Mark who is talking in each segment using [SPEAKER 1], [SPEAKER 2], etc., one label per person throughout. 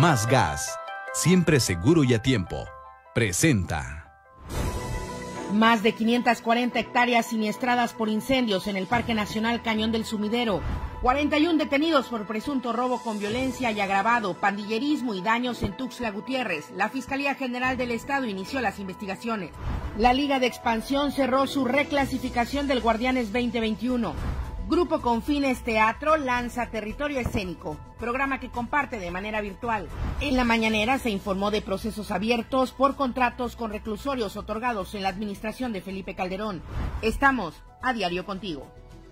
[SPEAKER 1] Más Gas, siempre seguro y a tiempo, presenta.
[SPEAKER 2] Más de 540 hectáreas siniestradas por incendios en el Parque Nacional Cañón del Sumidero. 41 detenidos por presunto robo con violencia y agravado, pandillerismo y daños en Tuxtla Gutiérrez. La Fiscalía General del Estado inició las investigaciones. La Liga de Expansión cerró su reclasificación del Guardianes 2021. Grupo Confines Teatro lanza Territorio Escénico, programa que comparte de manera virtual. En la mañanera se informó de procesos abiertos por contratos con reclusorios otorgados en la administración de Felipe Calderón. Estamos a diario contigo.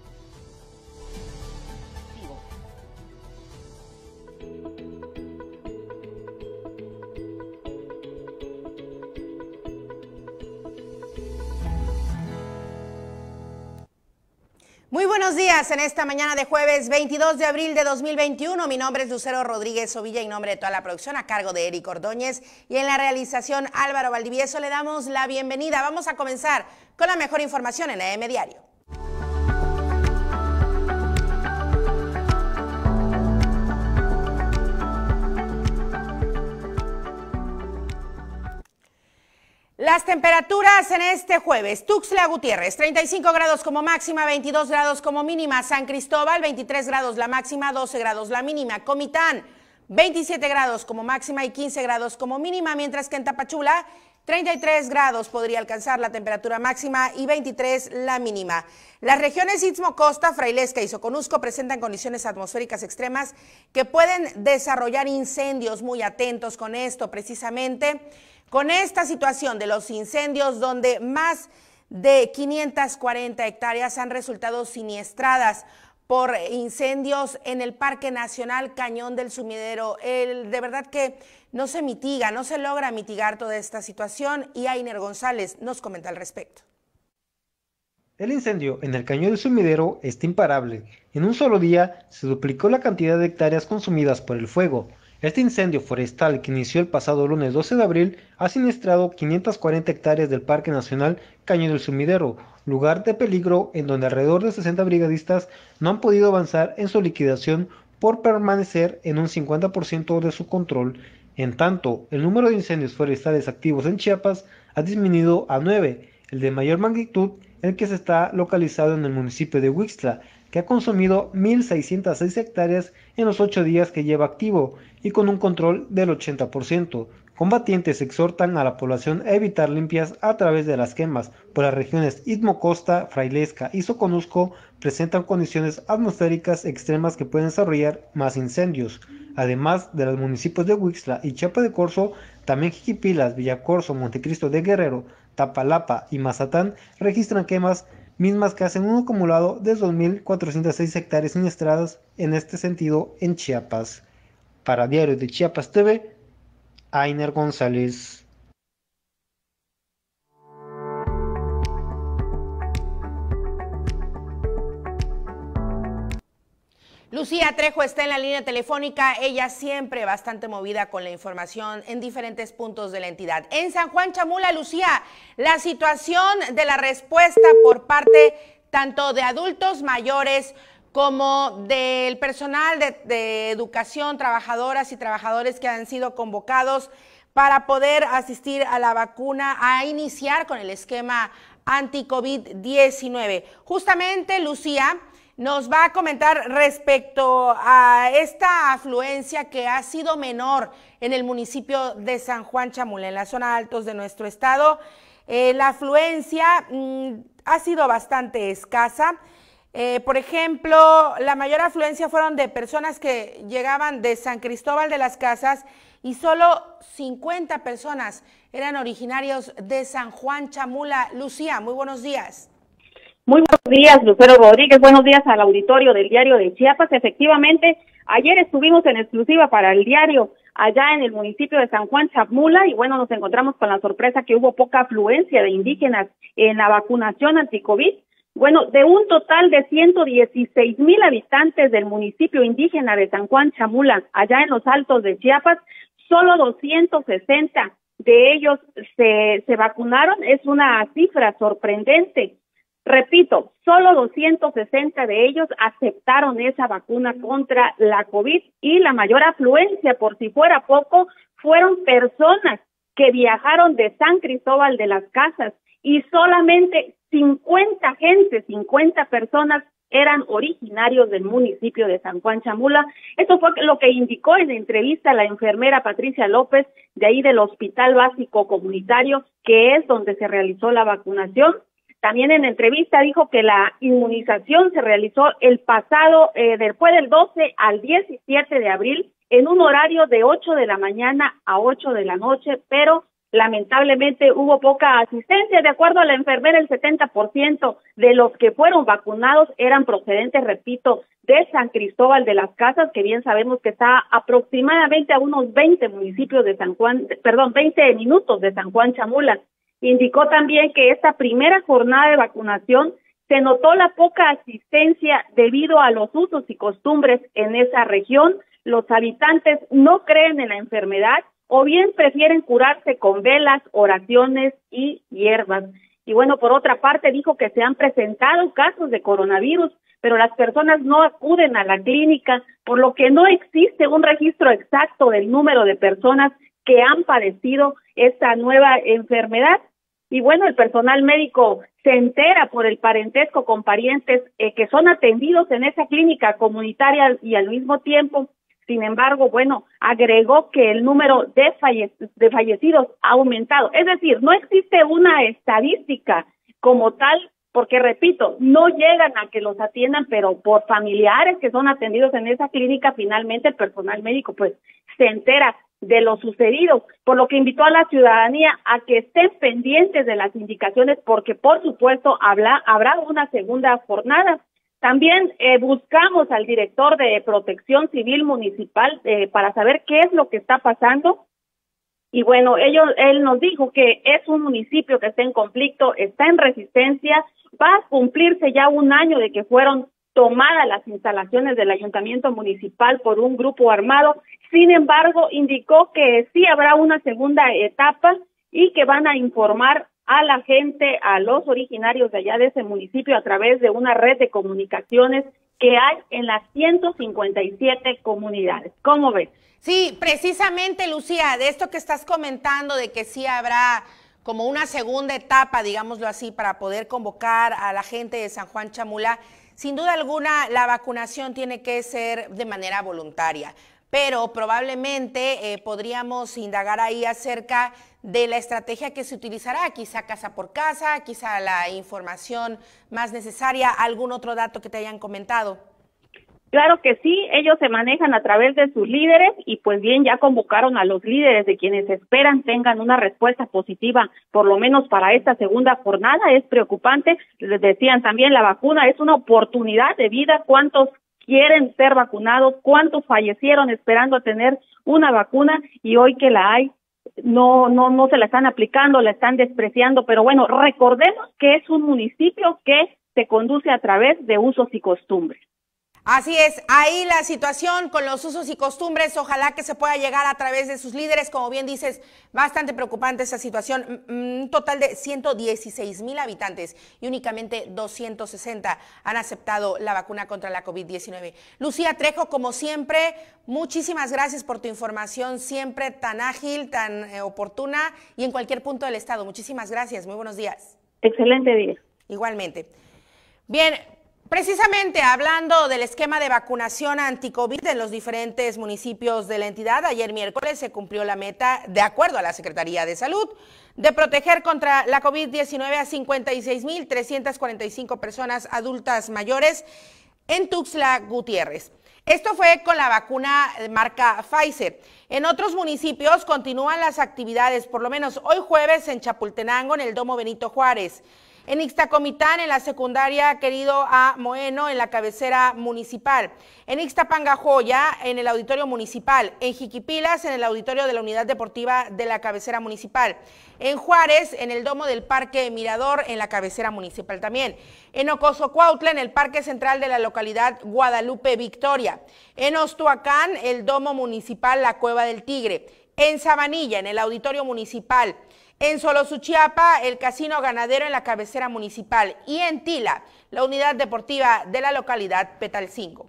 [SPEAKER 3] Muy buenos días en esta mañana de jueves 22 de abril de 2021. Mi nombre es Lucero Rodríguez Ovilla y en nombre de toda la producción a cargo de Eric Ordóñez y en la realización Álvaro Valdivieso le damos la bienvenida. Vamos a comenzar con la mejor información en AM Diario. Las temperaturas en este jueves: Tuxtla Gutiérrez, 35 grados como máxima, 22 grados como mínima. San Cristóbal, 23 grados la máxima, 12 grados la mínima. Comitán, 27 grados como máxima y 15 grados como mínima, mientras que en Tapachula, 33 grados podría alcanzar la temperatura máxima y 23 la mínima. Las regiones Istmo, Costa, Frailesca y Soconusco presentan condiciones atmosféricas extremas que pueden desarrollar incendios. Muy atentos con esto, precisamente con esta situación de los incendios, donde más de 540 hectáreas han resultado siniestradas por incendios en el Parque Nacional Cañón del Sumidero. De verdad que no se mitiga, no se logra mitigar toda esta situación, y Ainer González nos comenta al respecto.
[SPEAKER 4] El incendio en el Cañón del Sumidero está imparable. En un solo día se duplicó la cantidad de hectáreas consumidas por el fuego. Este incendio forestal, que inició el pasado lunes 12 de abril, ha siniestrado 540 hectáreas del Parque Nacional Cañón del Sumidero, lugar de peligro en donde alrededor de 60 brigadistas no han podido avanzar en su liquidación por permanecer en un 50% de su control. En tanto, el número de incendios forestales activos en Chiapas ha disminuido a 9, el de mayor magnitud, el que se está localizado en el municipio de Huixtla, que ha consumido 1.606 hectáreas en los 8 días que lleva activo y con un control del 80%. Combatientes exhortan a la población a evitar limpias a través de las quemas, pues las regiones Istmo, Costa, Frailesca y Soconusco presentan condiciones atmosféricas extremas que pueden desarrollar más incendios. Además de los municipios de Huixtla y Chiapa de Corzo, también Jiquipilas, Villacorso, Montecristo de Guerrero, Tapalapa y Mazatán registran quemas, mismas que hacen un acumulado de 2.406 hectáreas siniestradas en este sentido en Chiapas. Para Diario de Chiapas TV, Ainer González.
[SPEAKER 3] Lucía Trejo está en la línea telefónica, ella siempre bastante movida con la información en diferentes puntos de la entidad. En San Juan Chamula, Lucía, la situación de la respuesta por parte tanto de adultos mayores como del personal de educación, trabajadoras y trabajadores que han sido convocados para poder asistir a la vacuna, a iniciar con el esquema anti-COVID-19. Justamente, Lucía nos va a comentar respecto a esta afluencia que ha sido menor en el municipio de San Juan Chamula, en la zona altos de nuestro estado. La afluencia ha sido bastante escasa. Por ejemplo, la mayor afluencia fueron de personas que llegaban de San Cristóbal de las Casas y solo 50 personas eran originarios de San Juan Chamula. Lucía, muy buenos días.
[SPEAKER 5] Muy buenos días, Lucero Rodríguez. Buenos días al auditorio del Diario de Chiapas. Efectivamente, ayer estuvimos en exclusiva para el diario allá en el municipio de San Juan Chamula y bueno, nos encontramos con la sorpresa que hubo poca afluencia de indígenas en la vacunación anti-COVID. Bueno, de un total de 116,000 habitantes del municipio indígena de San Juan Chamula, allá en los altos de Chiapas, solo 260 de ellos se vacunaron. Es una cifra sorprendente. Repito, solo 260 de ellos aceptaron esa vacuna contra la COVID y la mayor afluencia, por si fuera poco, fueron personas que viajaron de San Cristóbal de las Casas y solamente 50 personas eran originarios del municipio de San Juan Chamula. Esto fue lo que indicó en la entrevista la enfermera Patricia López, de ahí del Hospital Básico Comunitario, que es donde se realizó la vacunación. También en entrevista dijo que la inmunización se realizó el pasado, fue del 12 al 17 de abril, en un horario de 8 de la mañana a 8 de la noche, pero lamentablemente hubo poca asistencia. De acuerdo a la enfermera, el 70% de los que fueron vacunados eran procedentes, repito, de San Cristóbal de las Casas, que bien sabemos que está aproximadamente a unos 20 municipios de 20 minutos de San Juan Chamula. Indicó también que esta primera jornada de vacunación se notó la poca asistencia debido a los usos y costumbres en esa región. Los habitantes no creen en la enfermedad o bien prefieren curarse con velas, oraciones y hierbas. Y bueno, por otra parte, dijo que se han presentado casos de coronavirus, pero las personas no acuden a la clínica, por lo que no existe un registro exacto del número de personas que han padecido esta nueva enfermedad. Y bueno, el personal médico se entera por el parentesco con parientes que son atendidos en esa clínica comunitaria y al mismo tiempo, sin embargo, bueno, agregó que el número de fallecidos ha aumentado. Es decir, no existe una estadística como tal, porque repito, no llegan a que los atiendan, pero por familiares que son atendidos en esa clínica, finalmente el personal médico pues se entera de lo sucedido, por lo que invitó a la ciudadanía a que estén pendientes de las indicaciones, porque por supuesto habrá una segunda jornada. También buscamos al director de Protección Civil Municipal para saber qué es lo que está pasando. Y bueno, él nos dijo que es un municipio que está en conflicto, está en resistencia, va a cumplirse ya un año de que fueron tomadas las instalaciones del ayuntamiento municipal por un grupo armado. Sin embargo, indicó que sí habrá una segunda etapa y que van a informar a la gente, a los originarios de allá de ese municipio a través de una red de comunicaciones que hay en las 157 comunidades. ¿Cómo ves?
[SPEAKER 3] Sí, precisamente, Lucía, de esto que estás comentando, de que sí habrá como una segunda etapa, digámoslo así, para poder convocar a la gente de San Juan Chamula, sin duda alguna la vacunación tiene que ser de manera voluntaria, pero probablemente podríamos indagar ahí acerca de la estrategia que se utilizará, quizá casa por casa, quizá la información más necesaria, algún otro dato que te hayan comentado.
[SPEAKER 5] Claro que sí, ellos se manejan a través de sus líderes y pues bien ya convocaron a los líderes de quienes esperan tengan una respuesta positiva, por lo menos para esta segunda jornada. Es preocupante, les decían también, la vacuna es una oportunidad de vida. ¿Cuántos quieren ser vacunados? ¿Cuántos fallecieron esperando a tener una vacuna? Y hoy que la hay, no se la están aplicando, la están despreciando. Pero bueno, recordemos que es un municipio que se conduce a través de usos y costumbres.
[SPEAKER 3] Así es, ahí la situación con los usos y costumbres, ojalá que se pueda llegar a través de sus líderes, como bien dices, bastante preocupante esa situación, un total de 116,000 habitantes y únicamente 260 han aceptado la vacuna contra la COVID-19. Lucía Trejo, como siempre, muchísimas gracias por tu información, siempre tan ágil, tan oportuna y en cualquier punto del estado. Muchísimas gracias, muy buenos días.
[SPEAKER 5] Excelente día.
[SPEAKER 3] Igualmente. Bien. Precisamente hablando del esquema de vacunación anti-COVID en los diferentes municipios de la entidad, ayer miércoles se cumplió la meta, de acuerdo a la Secretaría de Salud, de proteger contra la COVID-19 a 56,345 personas adultas mayores en Tuxtla Gutiérrez. Esto fue con la vacuna marca Pfizer. En otros municipios continúan las actividades, por lo menos hoy jueves en Chapultenango, en el Domo Benito Juárez. En Ixtacomitán, en la secundaria Querido A. Moeno, en la cabecera municipal. En Ixtapangajoya, en el auditorio municipal. En Jiquipilas, en el auditorio de la unidad deportiva de la cabecera municipal. En Juárez, en el domo del Parque Mirador, en la cabecera municipal también. En Ocosocuautla, en el Parque Central de la localidad Guadalupe Victoria. En Ostuacán, el domo municipal La Cueva del Tigre. En Sabanilla, en el auditorio municipal. En Solosuchiapa, el Casino Ganadero en la cabecera municipal, y en Tila, la unidad deportiva de la localidad Petalcingo.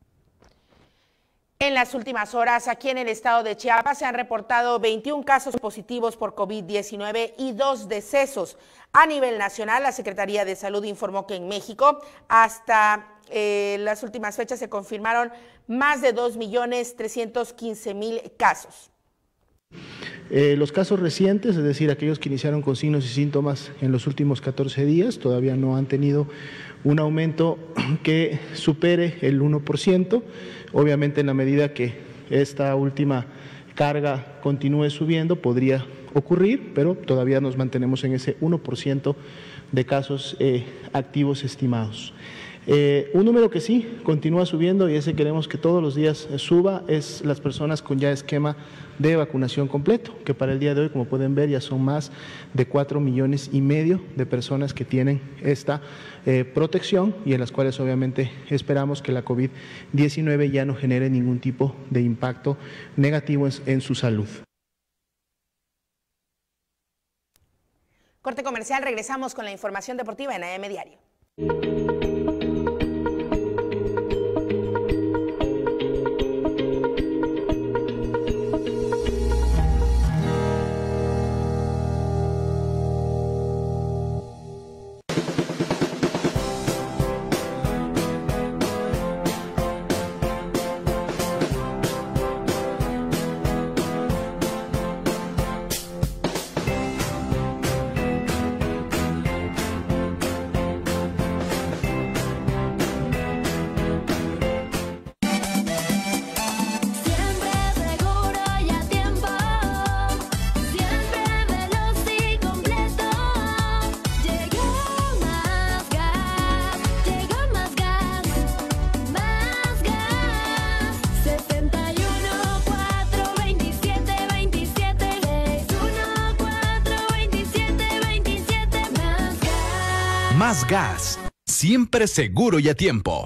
[SPEAKER 3] En las últimas horas, aquí en el estado de Chiapas, se han reportado 21 casos positivos por COVID-19 y 2 decesos. A nivel nacional, la Secretaría de Salud informó que en México, hasta las últimas fechas, se confirmaron más de 2.315.000 casos.
[SPEAKER 6] Los casos recientes, es decir, aquellos que iniciaron con signos y síntomas en los últimos 14 días, todavía no han tenido un aumento que supere el 1%. Obviamente, en la medida que esta última carga continúe subiendo, podría ocurrir, pero todavía nos mantenemos en ese 1% de casos activos estimados. Un número que sí continúa subiendo y ese queremos que todos los días suba es las personas con ya esquema de vacunación completo, que para el día de hoy, como pueden ver, ya son más de 4,5 millones de personas que tienen esta protección y en las cuales obviamente esperamos que la COVID-19 ya no genere ningún tipo de impacto negativo en su salud.
[SPEAKER 3] Corte comercial, regresamos con la información deportiva en AM Diario.
[SPEAKER 1] Más gas, siempre seguro y a tiempo.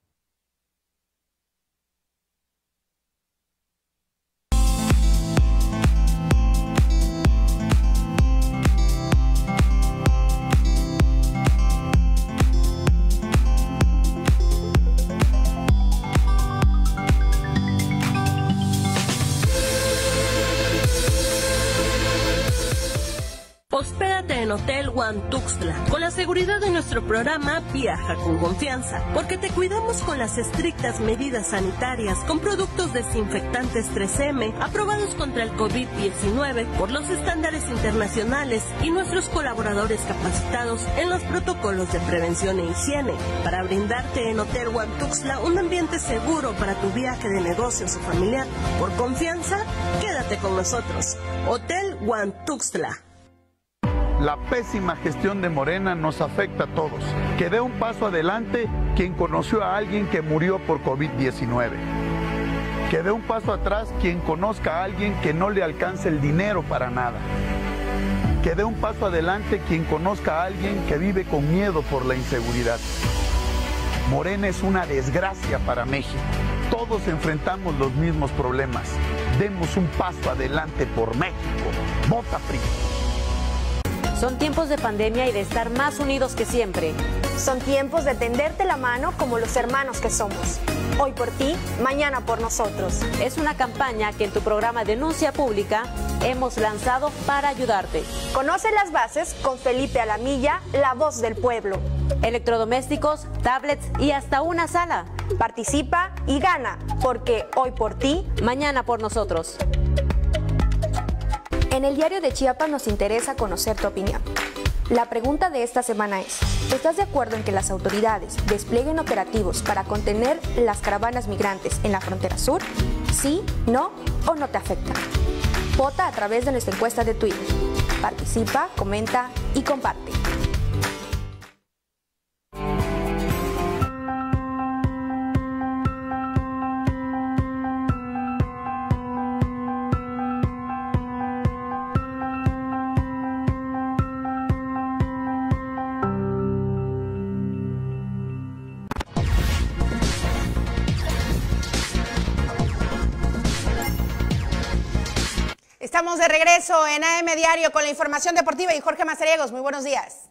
[SPEAKER 7] Hospédate en Hotel One Tuxtla. Con la seguridad de nuestro programa, viaja con confianza, porque te cuidamos con las estrictas medidas sanitarias, con productos desinfectantes 3M, aprobados contra el COVID-19 por los estándares internacionales y nuestros colaboradores capacitados en los protocolos de prevención e higiene, para brindarte en Hotel One Tuxtla un ambiente seguro para tu viaje de negocios o familiar. Por confianza, quédate con nosotros. Hotel One Tuxtla.
[SPEAKER 8] La pésima gestión de Morena nos afecta a todos. Que dé un paso adelante quien conoció a alguien que murió por COVID-19. Que dé un paso atrás quien conozca a alguien que no le alcance el dinero para nada. Que dé un paso adelante quien conozca a alguien que vive con miedo por la inseguridad. Morena es una desgracia para México. Todos enfrentamos los mismos problemas. Demos un paso adelante por México. Vota PRI.
[SPEAKER 9] Son tiempos de pandemia y de estar más unidos que siempre.
[SPEAKER 10] Son tiempos de tenderte la mano como los hermanos que somos. Hoy por ti, mañana por nosotros.
[SPEAKER 9] Es una campaña que en tu programa Denuncia Pública hemos lanzado para ayudarte.
[SPEAKER 10] Conoce las bases con Felipe Alamilla, la voz del pueblo.
[SPEAKER 9] Electrodomésticos, tablets y hasta una sala.
[SPEAKER 10] Participa y gana, porque hoy por ti,
[SPEAKER 9] mañana por nosotros.
[SPEAKER 10] En el Diario de Chiapas nos interesa conocer tu opinión. La pregunta de esta semana es, ¿estás de acuerdo en que las autoridades desplieguen operativos para contener las caravanas migrantes en la frontera sur? ¿Sí, no o no te afecta? Vota a través de nuestra encuesta de Twitter. Participa, comenta y comparte.
[SPEAKER 3] Estamos de regreso en AM Diario con la información deportiva y Jorge Mazariegos. Muy buenos días.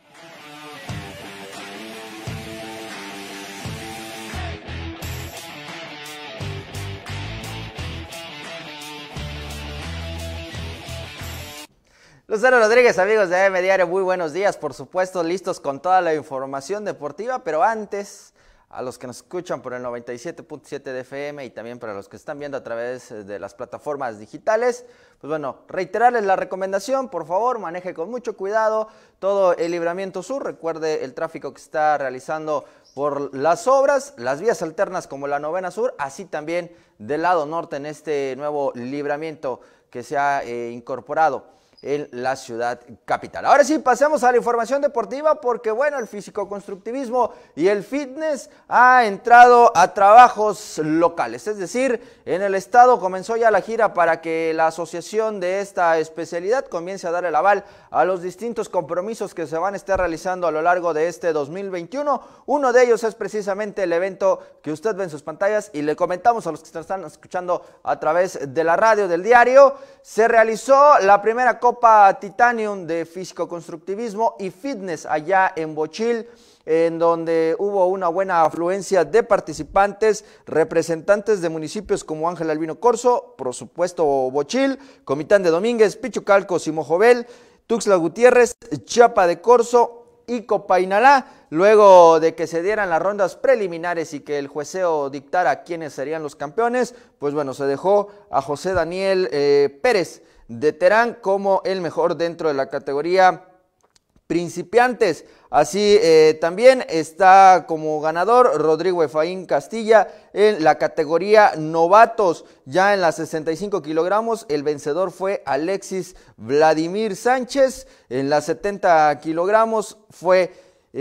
[SPEAKER 11] Lucero Rodríguez, amigos de AM Diario, muy buenos días, por supuesto, listos con toda la información deportiva, pero antes, a los que nos escuchan por el 97.7 de FM y también para los que están viendo a través de las plataformas digitales, pues bueno, reiterarles la recomendación, por favor, maneje con mucho cuidado todo el Libramiento Sur, recuerde el tráfico que se está realizando por las obras, las vías alternas como la Novena Sur, así también del lado norte en este nuevo libramiento que se ha incorporado en la ciudad capital. Ahora sí, pasemos a la información deportiva porque, bueno, el físico-constructivismo y el fitness ha entrado a trabajos locales, es decir, en el estado comenzó ya la gira para que la asociación de esta especialidad comience a dar el aval a los distintos compromisos que se van a estar realizando a lo largo de este 2021. Uno de ellos es precisamente el evento que usted ve en sus pantallas y le comentamos a los que están escuchando a través de la radio del diario. Se realizó la primera Copa Titanium de físico-constructivismo y fitness allá en Bochil, en donde hubo una buena afluencia de participantes, representantes de municipios como Ángel Albino Corzo, por supuesto Bochil, Comitán de Domínguez, Pichucalco, Simojovel, Tuxtla Gutiérrez, Chiapa de Corzo y Copainalá. Luego de que se dieran las rondas preliminares y que el jueceo dictara quiénes serían los campeones, pues bueno, se dejó a José Daniel Pérez de Terán como el mejor dentro de la categoría principiantes. Así también está como ganador Rodrigo Efraín Castilla en la categoría novatos. Ya en las 65 kilogramos el vencedor fue Alexis Vladimir Sánchez. En las 70 kilogramos fue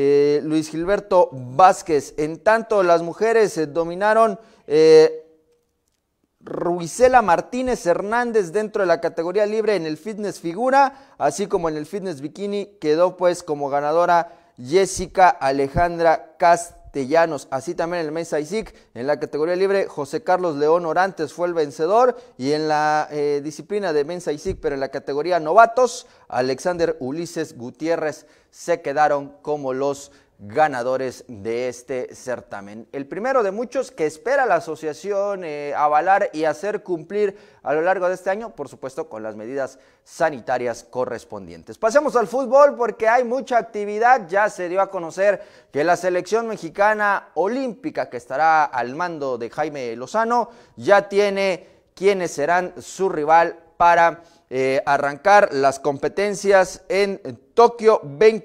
[SPEAKER 11] Luis Gilberto Vázquez. En tanto las mujeres dominaron Ruisela Martínez Hernández dentro de la categoría libre en el fitness figura, así como en el fitness bikini quedó pues como ganadora Jessica Alejandra Castellanos. Así también en el Men's Physique, en la categoría libre, José Carlos León Orantes fue el vencedor, y en la disciplina de Men's Physique, pero en la categoría novatos, Alexander Ulises Gutiérrez se quedaron como los ganadores de este certamen. El primero de muchos que espera la asociación avalar y hacer cumplir a lo largo de este año, por supuesto con las medidas sanitarias correspondientes. Pasemos al fútbol porque hay mucha actividad. Ya se dio a conocer que la selección mexicana olímpica, que estará al mando de Jaime Lozano, ya tiene quienes serán su rival para arrancar las competencias en Tokio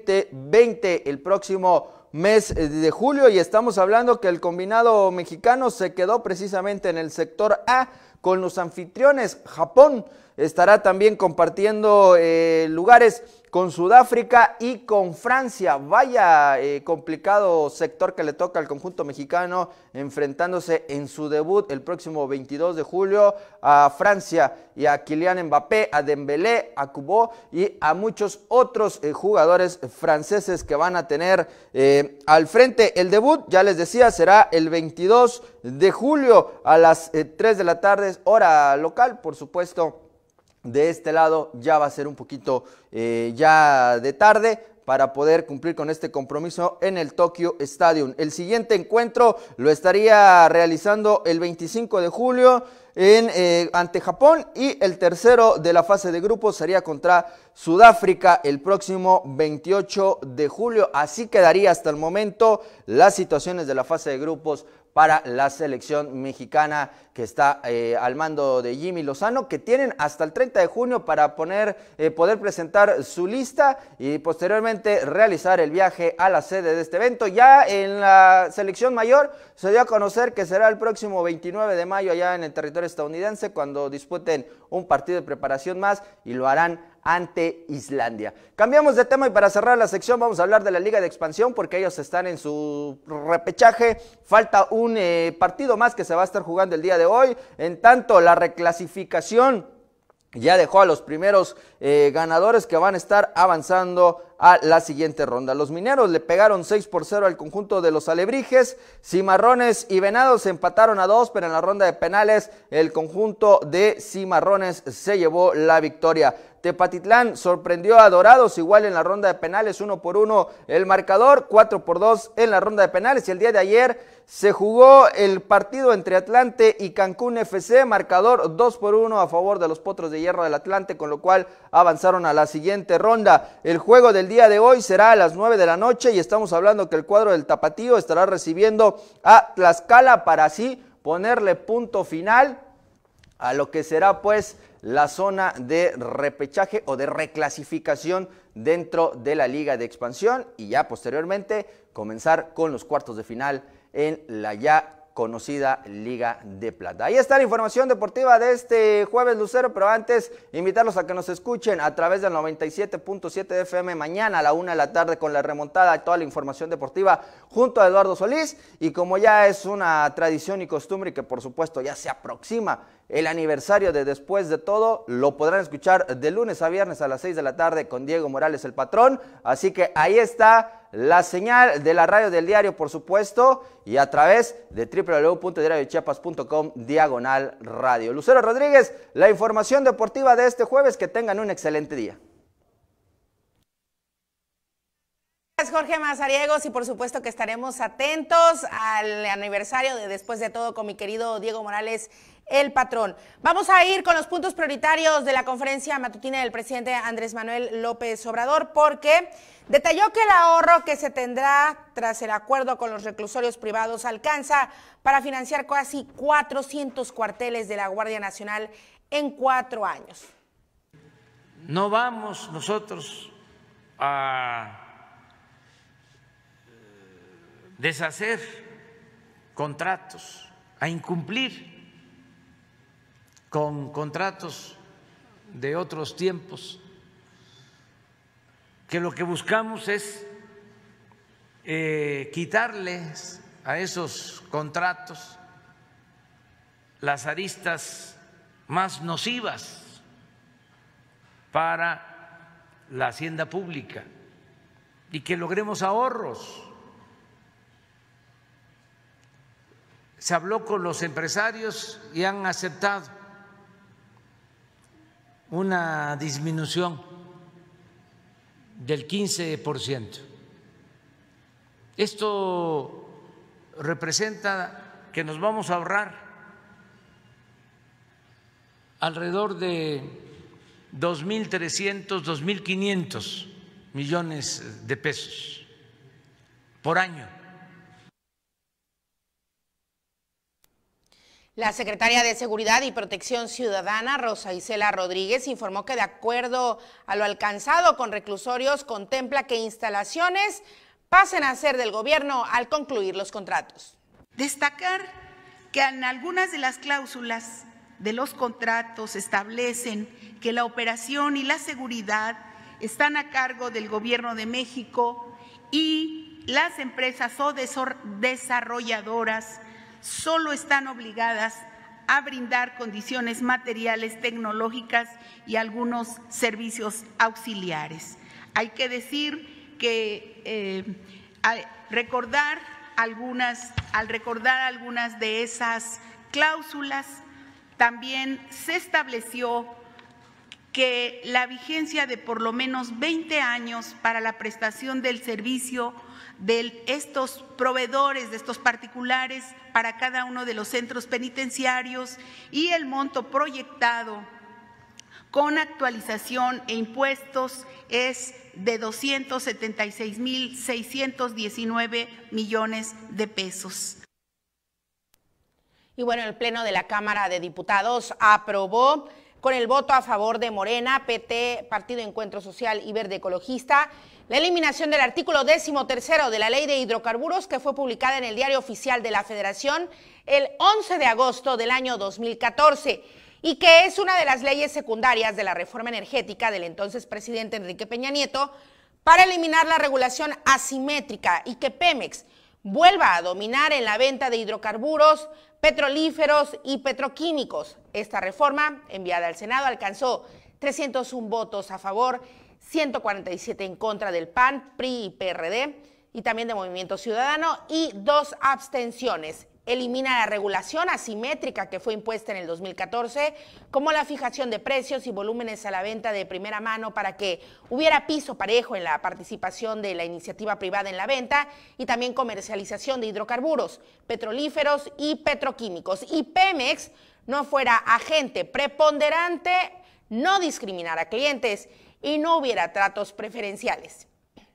[SPEAKER 11] 2020 el próximo mes de julio, y estamos hablando que el combinado mexicano se quedó precisamente en el sector A con los anfitriones. Japón estará también compartiendo lugares con Sudáfrica y con Francia. Vaya complicado sector que le toca al conjunto mexicano, enfrentándose en su debut el próximo 22 de julio a Francia y a Kylian Mbappé, a Dembélé, a Kubo y a muchos otros jugadores franceses que van a tener al frente. El debut, ya les decía, será el 22 de julio a las 3 de la tarde, hora local, por supuesto. De este lado ya va a ser un poquito ya de tarde para poder cumplir con este compromiso en el Tokyo Stadium. El siguiente encuentro lo estaría realizando el 25 de julio ante Japón, y el tercero de la fase de grupos sería contra Sudáfrica el próximo 28 de julio. Así quedaría hasta el momento las situaciones de la fase de grupos para la selección mexicana que está al mando de Jimmy Lozano, que tienen hasta el 30 de junio para poder presentar su lista y posteriormente realizar el viaje a la sede de este evento. Ya en la selección mayor se dio a conocer que será el próximo 29 de mayo allá en el territorio estadounidense, cuando disputen un partido de preparación más, y lo harán ante Islandia. Cambiamos de tema y para cerrar la sección vamos a hablar de la Liga de Expansión, porque ellos están en su repechaje. Falta un partido más que se va a estar jugando el día de hoy. En tanto, la reclasificación ya dejó a los primeros ganadores que van a estar avanzando a la siguiente ronda. Los mineros le pegaron 6-0 al conjunto de los alebrijes. Cimarrones y Venados empataron a 2, pero en la ronda de penales el conjunto de Cimarrones se llevó la victoria. Tepatitlán sorprendió a Dorados, igual en la ronda de penales, 1-1 el marcador, 4-2 en la ronda de penales. Y el día de ayer se jugó el partido entre Atlante y Cancún FC, marcador 2-1 a favor de los Potros de Hierro del Atlante, con lo cual avanzaron a la siguiente ronda. El juego del día de hoy será a las 9 de la noche y estamos hablando que el cuadro del Tapatío estará recibiendo a Tlaxcala para así ponerle punto final a lo que será pues la zona de repechaje o de reclasificación dentro de la Liga de Expansión y ya posteriormente comenzar con los cuartos de final en la ya conocida Liga de Plata. Ahí está la información deportiva de este jueves, Lucero, pero antes invitarlos a que nos escuchen a través del 97.7 de FM mañana a la 1 de la tarde con la remontada, toda la información deportiva junto a Eduardo Solís, y como ya es una tradición y costumbre y que por supuesto ya se aproxima el aniversario de Después de Todo, lo podrán escuchar de lunes a viernes a las 6 de la tarde con Diego Morales, el patrón. Así que ahí está la señal de la radio del diario, por supuesto, y a través de www.diariodechiapas.com/radio. Lucero Rodríguez, la información deportiva de este jueves. Que tengan un excelente día.
[SPEAKER 3] Jorge Mazariegos, y por supuesto que estaremos atentos al aniversario de Después de Todo con mi querido Diego Morales, el patrón. Vamos a ir con los puntos prioritarios de la conferencia matutina del presidente Andrés Manuel López Obrador, porque detalló que el ahorro que se tendrá tras el acuerdo con los reclusorios privados alcanza para financiar casi 400 cuarteles de la Guardia Nacional en 4 años.
[SPEAKER 12] No vamos nosotros a deshacer contratos, a incumplir con contratos de otros tiempos, que lo que buscamos es quitarles a esos contratos las aristas más nocivas para la hacienda pública y que logremos ahorros. Se habló con los empresarios y han aceptado una disminución del 15%. Esto representa que nos vamos a ahorrar alrededor de 2.300, 2.500 millones de pesos por año.
[SPEAKER 3] La secretaria de Seguridad y Protección Ciudadana, Rosa Isela Rodríguez, informó que de acuerdo a lo alcanzado con reclusorios, contempla que instalaciones pasen a ser del gobierno al concluir los contratos.
[SPEAKER 13] Destacar que en algunas de las cláusulas de los contratos establecen que la operación y la seguridad están a cargo del Gobierno de México y las empresas o desarrolladoras solo están obligadas a brindar condiciones materiales, tecnológicas y algunos servicios auxiliares. Hay que decir que al recordar algunas de esas cláusulas, también se estableció que la vigencia de por lo menos 20 años para la prestación del servicio de estos proveedores, de estos particulares, para cada uno de los centros penitenciarios, y el monto proyectado con actualización e impuestos es de 276.619 millones de pesos.
[SPEAKER 3] Y bueno, el Pleno de la Cámara de Diputados aprobó con el voto a favor de Morena, PT, Partido Encuentro Social y Verde Ecologista, la eliminación del artículo 13º de la Ley de Hidrocarburos, que fue publicada en el Diario Oficial de la Federación el 11 de agosto del año 2014, y que es una de las leyes secundarias de la reforma energética del entonces presidente Enrique Peña Nieto para eliminar la regulación asimétrica y que Pemex vuelva a dominar en la venta de hidrocarburos, petrolíferos y petroquímicos. Esta reforma, enviada al Senado, alcanzó 301 votos a favor, 147 en contra del PAN, PRI y PRD, y también de Movimiento Ciudadano, y 2 abstenciones. Elimina la regulación asimétrica que fue impuesta en el 2014, como la fijación de precios y volúmenes a la venta de primera mano para que hubiera piso parejo en la participación de la iniciativa privada en la venta, y también comercialización de hidrocarburos, petrolíferos y petroquímicos. Y Pemex no fuera agente preponderante, no discriminar a clientes y no hubiera tratos preferenciales.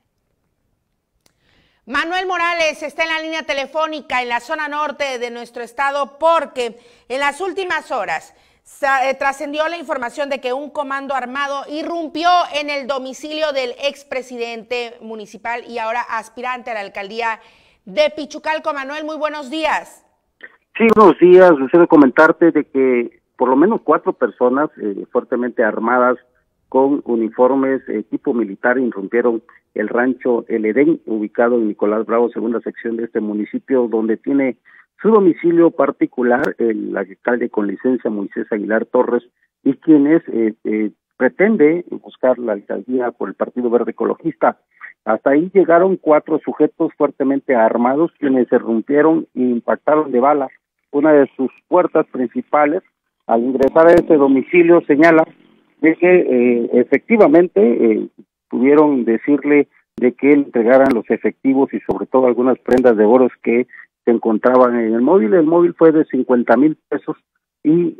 [SPEAKER 3] Manuel Morales está en la línea telefónica en la zona norte de nuestro estado porque en las últimas horas trascendió la información de que un comando armado irrumpió en el domicilio del expresidente municipal y ahora aspirante a la alcaldía de Pichucalco. Manuel, muy buenos días.
[SPEAKER 14] Sí, buenos días. Deseo comentarte de que por lo menos 4 personas fuertemente armadas con uniformes tipo militar irrumpieron el rancho El Edén, ubicado en Nicolás Bravo, segunda sección de este municipio, donde tiene su domicilio particular el alcalde con licencia Moisés Aguilar Torres, y quienes pretende buscar la alcaldía por el Partido Verde Ecologista. Hasta ahí llegaron 4 sujetos fuertemente armados, quienes irrumpieron e impactaron de bala una de sus puertas principales. Al ingresar a ese domicilio señala de que efectivamente pudieron decirle de que entregaran los efectivos y sobre todo algunas prendas de oro que se encontraban en el móvil. El móvil fue de 50,000 pesos y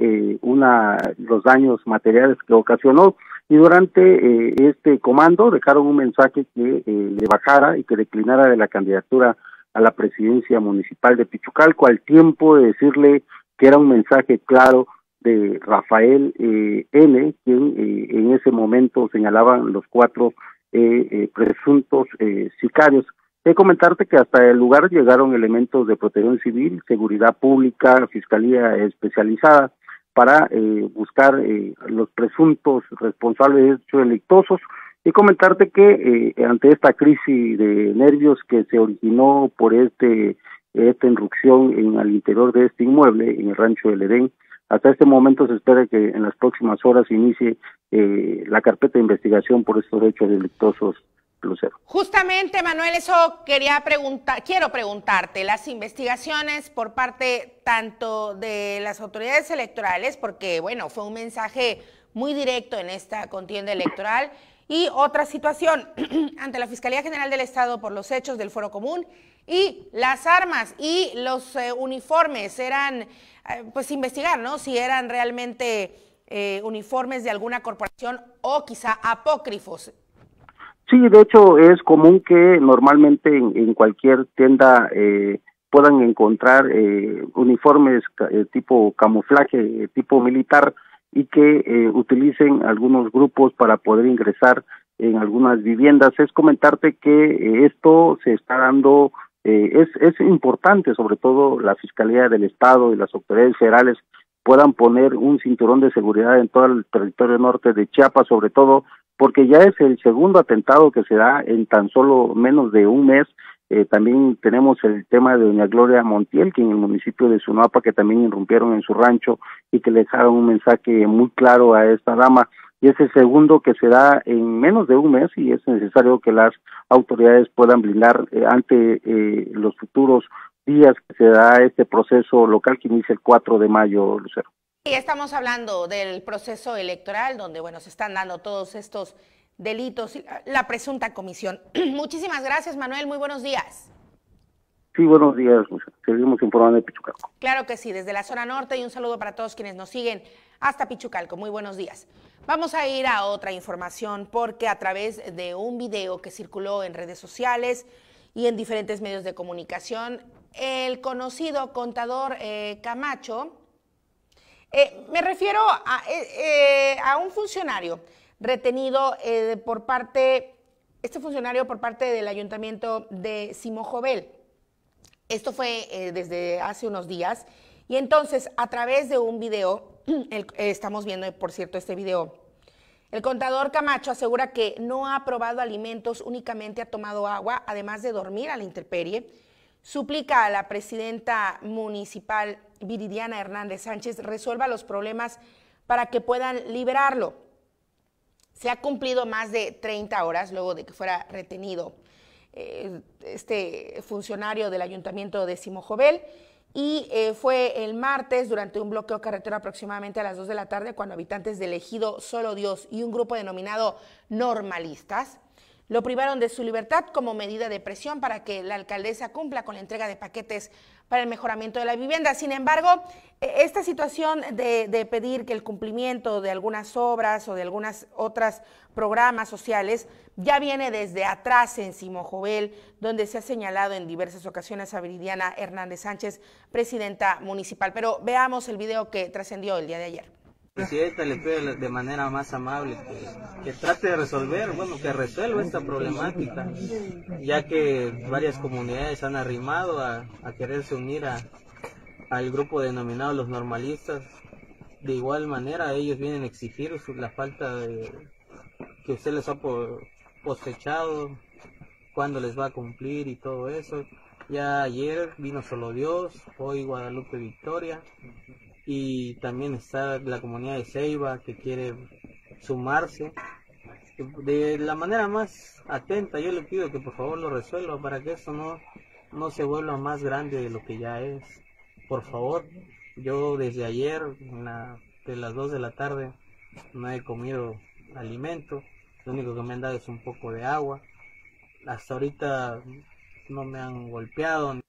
[SPEAKER 14] los daños materiales que ocasionó. Y durante este comando dejaron un mensaje que le bajara y que declinara de la candidatura a la presidencia municipal de Pichucalco, al tiempo de decirle que era un mensaje claro de Rafael N., quien en ese momento señalaban los 4 presuntos sicarios. Comentarte que hasta el lugar llegaron elementos de protección civil, seguridad pública, fiscalía especializada para buscar los presuntos responsables de hechos delictuosos, y comentarte que ante esta crisis de nervios que se originó por esta irrupción al interior de este inmueble en el rancho del Edén, hasta este momento se espera que en las próximas horas se inicie la carpeta de investigación por estos hechos delictuosos, Lucero.
[SPEAKER 3] Justamente, Manuel, eso quiero preguntarte, las investigaciones por parte tanto de las autoridades electorales, porque bueno, fue un mensaje muy directo en esta contienda electoral, y otra situación ante la Fiscalía General del Estado por los hechos del Foro Común, y las armas y los uniformes eran, pues investigar, ¿no?, si eran realmente uniformes de alguna corporación o quizá apócrifos.
[SPEAKER 14] Sí, de hecho es común que normalmente en cualquier tienda puedan encontrar uniformes tipo camuflaje, tipo militar, y que utilicen algunos grupos para poder ingresar en algunas viviendas. Es comentarte que esto se está dando, es importante, sobre todo la Fiscalía del Estado y las autoridades federales puedan poner un cinturón de seguridad en todo el territorio norte de Chiapas, sobre todo porque ya es el segundo atentado que se da en tan solo menos de un mes. También tenemos el tema de doña Gloria Montiel, que en el municipio de Sunapa, que también irrumpieron en su rancho y que le dejaron un mensaje muy claro a esta dama. Y es el segundo que se da en menos de un mes, y es necesario que las autoridades puedan blindar ante los futuros días que se da este proceso local que inicia el 4 de mayo, Lucero.
[SPEAKER 3] Y estamos hablando del proceso electoral, donde bueno, se están dando todos estos delitos, la presunta comisión. Muchísimas gracias, Manuel, muy buenos días.
[SPEAKER 14] Sí, buenos días, seguimos informando de Pichucalco.
[SPEAKER 3] Claro que sí, desde la zona norte, y un saludo para todos quienes nos siguen hasta Pichucalco, muy buenos días. Vamos a ir a otra información, porque a través de un video que circuló en redes sociales y en diferentes medios de comunicación, el conocido contador Camacho, me refiero a un funcionario retenido por parte del Ayuntamiento de Simojovel. Esto fue desde hace unos días, y entonces a través de un video, estamos viendo por cierto este video, el contador Camacho asegura que no ha probado alimentos, únicamente ha tomado agua, además de dormir a la intemperie. Suplica a la presidenta municipal Viridiana Hernández Sánchez resuelva los problemas para que puedan liberarlo. Se ha cumplido más de 30 horas luego de que fuera retenido este funcionario del Ayuntamiento de Simojovel, y fue el martes durante un bloqueo carretero aproximadamente a las 2 de la tarde cuando habitantes del ejido Solo Dios y un grupo denominado Normalistas lo privaron de su libertad como medida de presión para que la alcaldesa cumpla con la entrega de paquetes para el mejoramiento de la vivienda. Sin embargo, esta situación de pedir que el cumplimiento de algunas obras o de algunas otras programas sociales ya viene desde atrás en Simojovel, donde se ha señalado en diversas ocasiones a Viridiana Hernández Sánchez, presidenta municipal. Pero veamos el video que trascendió el día de ayer.
[SPEAKER 15] Presidenta, le pido de manera más amable que trate de resolver, bueno, que resuelva esta problemática, ya que varias comunidades han arrimado a quererse unir al grupo denominado los normalistas. De igual manera, ellos vienen a exigir la falta de que usted les ha posechado, cuándo les va a cumplir y todo eso. Ya ayer vino Solo Dios, hoy Guadalupe Victoria. Y también está la comunidad de Ceiba que quiere sumarse. De la manera más atenta yo le pido que por favor lo resuelva para que esto no se vuelva más grande de lo que ya es. Por favor, yo desde ayer, de las 2 de la tarde, no he comido alimento. Lo único que me han dado es un poco de agua. Hasta ahorita no me han golpeado.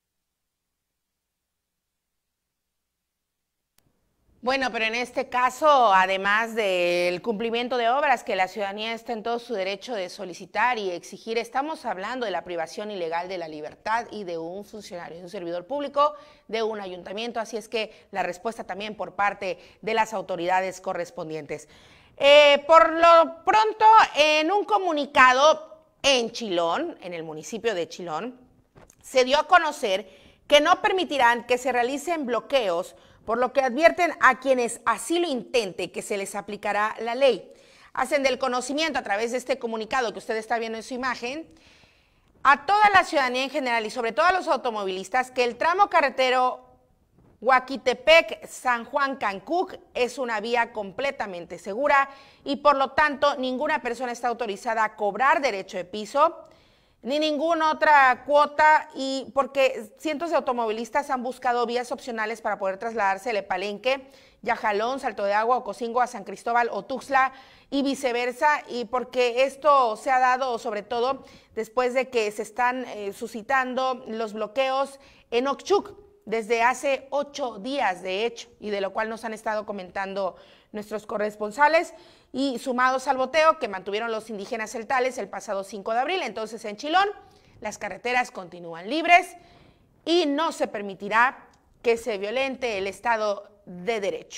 [SPEAKER 3] Bueno, pero en este caso, además del cumplimiento de obras que la ciudadanía está en todo su derecho de solicitar y exigir, estamos hablando de la privación ilegal de la libertad y de un funcionario, de un servidor público, de un ayuntamiento, así es que la respuesta también por parte de las autoridades correspondientes. Por lo pronto, en un comunicado en Chilón, en el municipio de Chilón, se dio a conocer que no permitirán que se realicen bloqueos, por lo que advierten a quienes así lo intenten que se les aplicará la ley. Hacen del conocimiento a través de este comunicado que usted está viendo en su imagen a toda la ciudadanía en general y sobre todo a los automovilistas que el tramo carretero Huaquitepec-San Juan-Cancuc es una vía completamente segura y por lo tanto ninguna persona está autorizada a cobrar derecho de piso ni ninguna otra cuota, y porque cientos de automovilistas han buscado vías opcionales para poder trasladarse de Palenque, Yajalón, Salto de Agua, Ocosingo a San Cristóbal o Tuxtla y viceversa, y porque esto se ha dado sobre todo después de que se están suscitando los bloqueos en Oxchuc desde hace 8 días de hecho, y de lo cual nos han estado comentando nuestros corresponsales, y sumados al boteo que mantuvieron los indígenas celtales el pasado 5 de abril. Entonces en Chilón las carreteras continúan libres y no se permitirá que se violente el Estado de Derecho.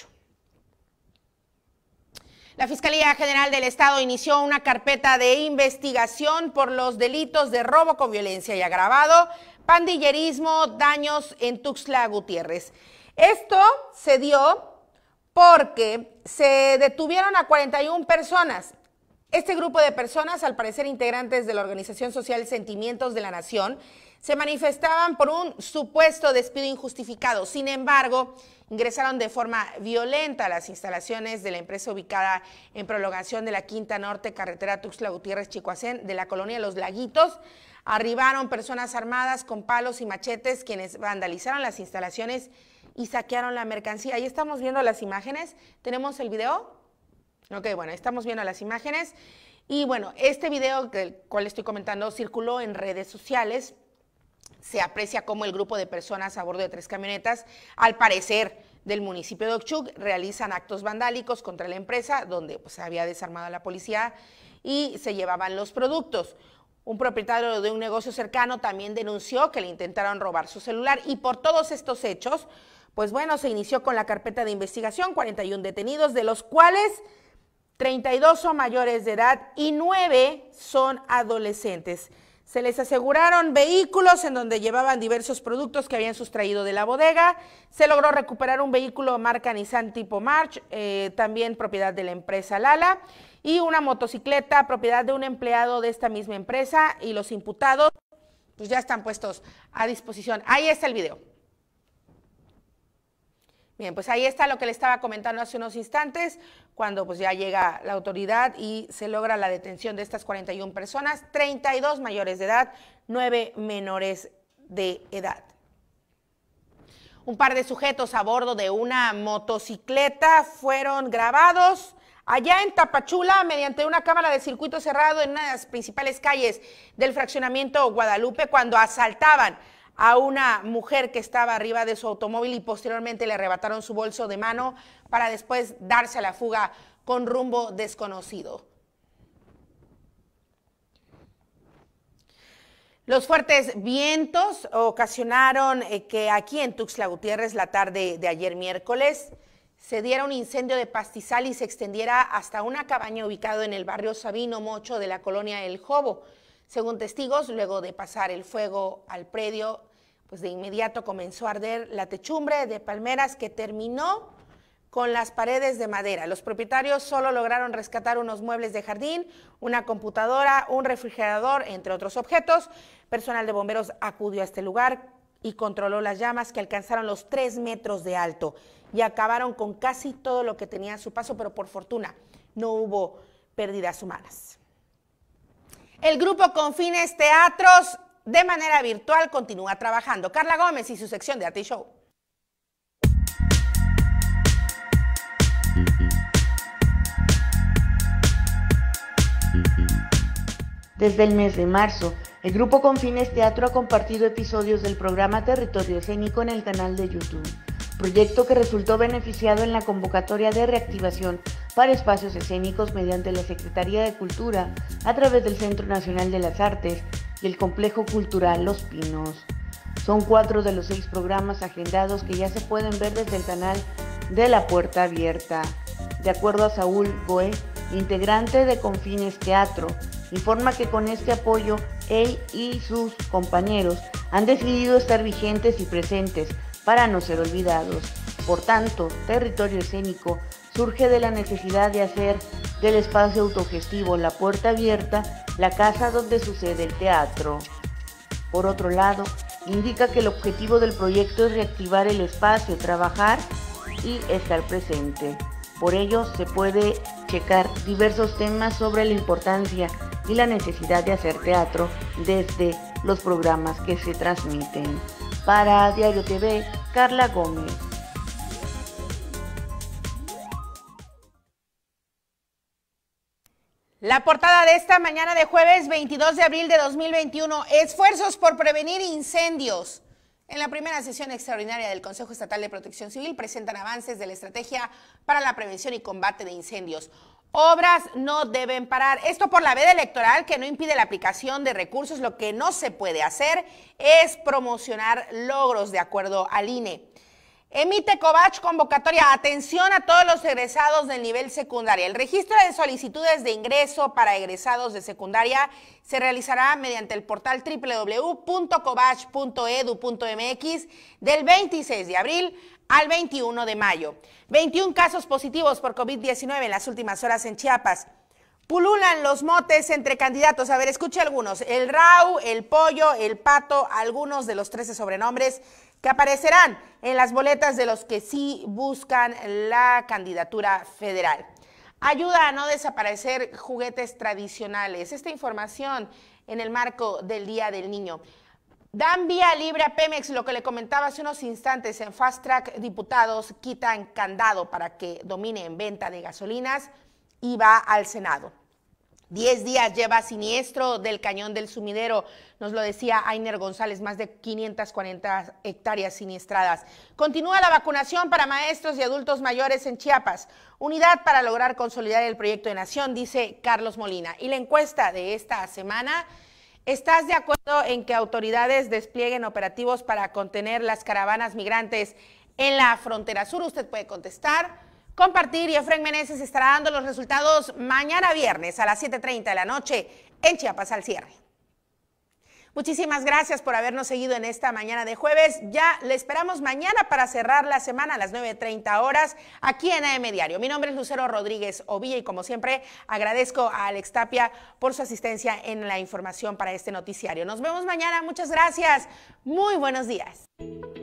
[SPEAKER 3] La Fiscalía General del Estado inició una carpeta de investigación por los delitos de robo con violencia y agravado, pandillerismo, daños en Tuxtla Gutiérrez. Esto se dio porque se detuvieron a 41 personas. Este grupo de personas, al parecer integrantes de la organización social Sentimientos de la Nación, se manifestaban por un supuesto despido injustificado. Sin embargo, ingresaron de forma violenta a las instalaciones de la empresa ubicada en prolongación de la Quinta Norte, carretera Tuxtla Gutiérrez-Chicoacén, de la colonia Los Laguitos. Arribaron personas armadas con palos y machetes, quienes vandalizaron las instalaciones y saquearon la mercancía. Ahí estamos viendo las imágenes. ¿Tenemos el video? Ok, bueno, estamos viendo las imágenes. Y bueno, este video del cual estoy comentando circuló en redes sociales. Se aprecia cómo el grupo de personas a bordo de 3 camionetas, al parecer del municipio de Oxchuc, realizan actos vandálicos contra la empresa, donde pues, se había desarmado a la policía y se llevaban los productos. Un propietario de un negocio cercano también denunció que le intentaron robar su celular, y por todos estos hechos, pues bueno, se inició con la carpeta de investigación, 41 detenidos, de los cuales 32 son mayores de edad y 9 son adolescentes. Se les aseguraron vehículos en donde llevaban diversos productos que habían sustraído de la bodega. Se logró recuperar un vehículo marca Nissan tipo March, también propiedad de la empresa Lala, y una motocicleta propiedad de un empleado de esta misma empresa, y los imputados pues ya están puestos a disposición. Ahí está el video. Bien, pues ahí está lo que le estaba comentando hace unos instantes, cuando pues ya llega la autoridad y se logra la detención de estas 41 personas, 32 mayores de edad, 9 menores de edad. Un par de sujetos a bordo de una motocicleta fueron grabados allá en Tapachula mediante una cámara de circuito cerrado en una de las principales calles del fraccionamiento Guadalupe cuando asaltaban a una mujer que estaba arriba de su automóvil y posteriormente le arrebataron su bolso de mano para después darse a la fuga con rumbo desconocido. Los fuertes vientos ocasionaron que aquí en Tuxtla Gutiérrez la tarde de ayer miércoles se diera un incendio de pastizal y se extendiera hasta una cabaña ubicada en el barrio Sabino Mocho de la colonia El Jobo. Según testigos, luego de pasar el fuego al predio, pues de inmediato comenzó a arder la techumbre de palmeras que terminó con las paredes de madera. Los propietarios solo lograron rescatar unos muebles de jardín, una computadora, un refrigerador, entre otros objetos. Personal de bomberos acudió a este lugar y controló las llamas que alcanzaron los 3 metros de alto y acabaron con casi todo lo que tenía a su paso, pero por fortuna no hubo pérdidas humanas. El grupo Confines Teatros de manera virtual continúa trabajando. Carla Gómez y su sección de Arte y Show.
[SPEAKER 16] Desde el mes de marzo, el grupo Confines Teatro ha compartido episodios del programa Territorio Escénico en el canal de YouTube, proyecto que resultó beneficiado en la convocatoria de reactivación para espacios escénicos mediante la Secretaría de Cultura a través del Centro Nacional de las Artes y el Complejo Cultural Los Pinos. Son 4 de los 6 programas agendados que ya se pueden ver desde el canal de La Puerta Abierta. De acuerdo a Saúl Goe, integrante de Confines Teatro, informa que con este apoyo él y sus compañeros han decidido estar vigentes y presentes para no ser olvidados. Por tanto, Territorio Escénico surge de la necesidad de hacer del espacio autogestivo La Puerta Abierta la casa donde sucede el teatro. Por otro lado, indica que el objetivo del proyecto es reactivar el espacio, trabajar y estar presente. Por ello, se puede checar diversos temas sobre la importancia y la necesidad de hacer teatro desde los programas que se transmiten. Para Diario TV, Carla Gómez.
[SPEAKER 3] La portada de esta mañana de jueves 22 de abril de 2021, esfuerzos por prevenir incendios. En la primera sesión extraordinaria del Consejo Estatal de Protección Civil presentan avances de la estrategia para la prevención y combate de incendios. Obras no deben parar. Esto por la veda electoral que no impide la aplicación de recursos. Lo que no se puede hacer es promocionar logros de acuerdo al INE. Emite Covach convocatoria. Atención a todos los egresados del nivel secundaria. El registro de solicitudes de ingreso para egresados de secundaria se realizará mediante el portal www.covach.edu.mx del 26 de abril al 21 de mayo. 21 casos positivos por COVID-19 en las últimas horas en Chiapas. Pululan los motes entre candidatos. A ver, escuche algunos. El Rau, el Pollo, el Pato, algunos de los 13 sobrenombres que aparecerán en las boletas de los que sí buscan la candidatura federal. Ayuda a no desaparecer juguetes tradicionales. Esta información en el marco del Día del Niño. Dan vía libre a Pemex, lo que le comentaba hace unos instantes. En Fast Track, diputados quitan candado para que domine en venta de gasolinas y va al Senado. 10 días lleva siniestro del Cañón del Sumidero, nos lo decía Ainer González, más de 540 hectáreas siniestradas. Continúa la vacunación para maestros y adultos mayores en Chiapas. Unidad para lograr consolidar el proyecto de nación, dice Carlos Molina. Y la encuesta de esta semana: ¿estás de acuerdo en que autoridades desplieguen operativos para contener las caravanas migrantes en la frontera sur? Usted puede contestar, compartir, y Efraín Meneses estará dando los resultados mañana viernes a las 7:30 de la noche en Chiapas al cierre. Muchísimas gracias por habernos seguido en esta mañana de jueves. Ya le esperamos mañana para cerrar la semana a las 9:30 horas aquí en AM Diario. Mi nombre es Lucero Rodríguez Ovilla y como siempre agradezco a Alex Tapia por su asistencia en la información para este noticiario. Nos vemos mañana. Muchas gracias. Muy buenos días.